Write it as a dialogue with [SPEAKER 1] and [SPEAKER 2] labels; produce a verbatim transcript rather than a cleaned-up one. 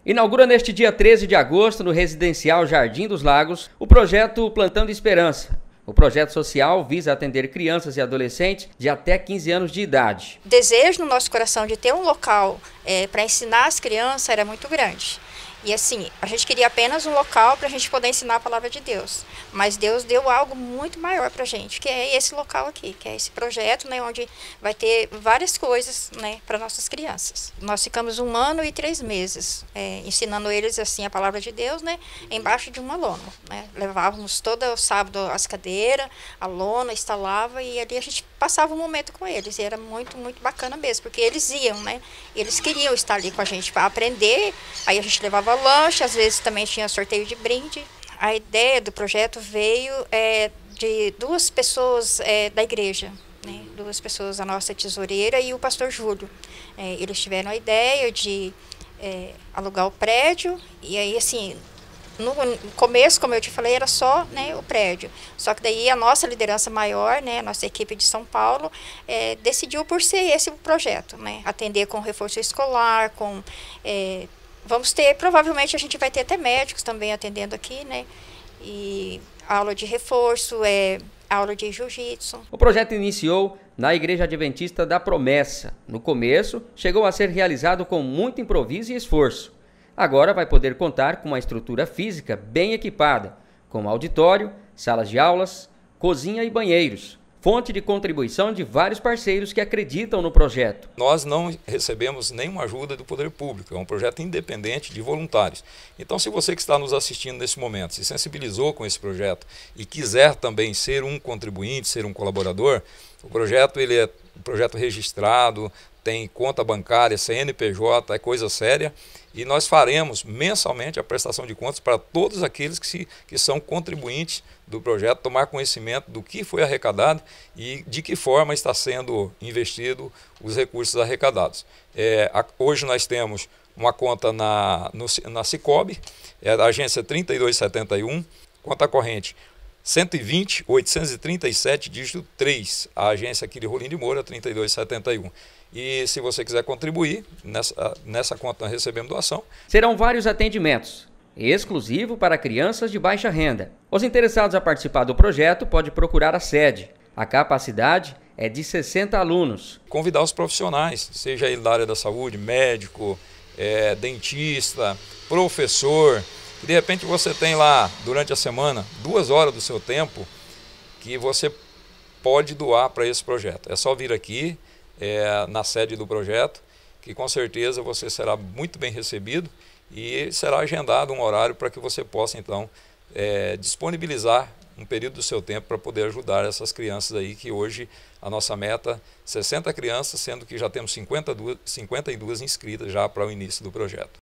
[SPEAKER 1] Inaugura neste dia treze de agosto, no residencial Jardim dos Lagos, o projeto Plantando Esperança. O projeto social visa atender crianças e adolescentes de até quinze anos de idade.
[SPEAKER 2] O desejo no nosso coração de ter um local é, para ensinar as crianças era muito grande. E assim, a gente queria apenas um local para a gente poder ensinar a palavra de Deus. Mas Deus deu algo muito maior para a gente, que é esse local aqui, que é esse projeto, né, onde vai ter várias coisas, né, para nossas crianças. Nós ficamos um ano e três meses é, ensinando eles assim a palavra de Deus, né, embaixo de uma lona. Né? Levávamos todo o sábado as cadeiras, a lona, instalava e ali a gente passava um momento com eles. E era muito, muito bacana mesmo, porque eles iam, né, eles queriam estar ali com a gente para aprender. Aí a gente levava lanche, às vezes também tinha sorteio de brinde. A ideia do projeto veio é, de duas pessoas é, da igreja, né? Duas pessoas, a nossa tesoureira e o pastor Júlio. É, eles tiveram a ideia de é, alugar o prédio, e aí assim, no começo, como eu te falei, era só, né, o prédio. Só que daí a nossa liderança maior, né, a nossa equipe de São Paulo, é, decidiu por ser esse o projeto, né? Atender com reforço escolar, com... É, Vamos ter, provavelmente a gente vai ter até médicos também atendendo aqui, né? E aula de reforço, é, aula de jiu-jitsu.
[SPEAKER 1] O projeto iniciou na Igreja Adventista da Promessa. No começo, chegou a ser realizado com muito improviso e esforço. Agora vai poder contar com uma estrutura física bem equipada, como auditório, salas de aulas, cozinha e banheiros. Fonte de contribuição de vários parceiros que acreditam no projeto.
[SPEAKER 3] Nós não recebemos nenhuma ajuda do poder público, é um projeto independente de voluntários. Então, se você que está nos assistindo nesse momento se sensibilizou com esse projeto e quiser também ser um contribuinte, ser um colaborador, o projeto ele é um projeto registrado, tem conta bancária, C N P J, é coisa séria, e nós faremos mensalmente a prestação de contas para todos aqueles que, se, que são contribuintes do projeto, tomar conhecimento do que foi arrecadado e de que forma está sendo investido os recursos arrecadados. É, a, hoje nós temos uma conta na, no, na Cicobi, é a agência trinta e dois setenta e um, conta corrente cento e vinte, oitocentos e trinta e sete, dígito três, a agência aqui de Rolim de Moura, trinta e dois setenta e um. E se você quiser contribuir, nessa, nessa conta nós recebemos doação.
[SPEAKER 1] Serão vários atendimentos, exclusivo para crianças de baixa renda. Os interessados a participar do projeto podem procurar a sede. A capacidade é de sessenta alunos.
[SPEAKER 3] Convidar os profissionais, seja ele da área da saúde, médico, é, dentista, professor. De repente você tem lá, durante a semana, duas horas do seu tempo que você pode doar para esse projeto. É só vir aqui é, na sede do projeto, que com certeza você será muito bem recebido e será agendado um horário para que você possa, então, é, disponibilizar um período do seu tempo para poder ajudar essas crianças aí, que hoje a nossa meta, sessenta crianças, sendo que já temos cinquenta e duas inscritas já para o início do projeto.